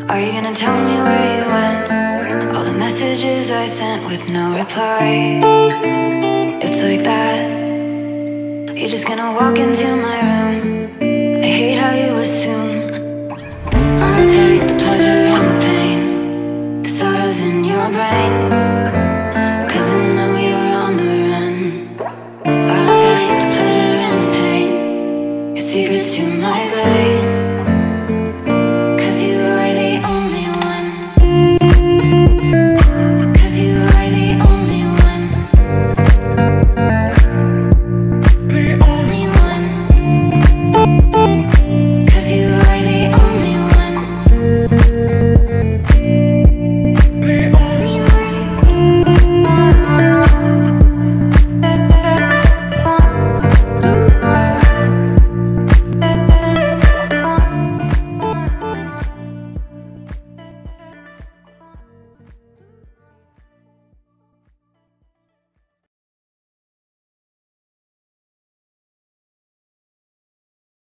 Are you gonna tell me where you went? All the messages I sent with no reply. It's like that. You're just gonna walk into my room. I hate how you assume I'll take the pleasure and the pain, the sorrows in your brain, 'cause I know you're on the run. I'll take the pleasure and the pain, your secrets to my grave.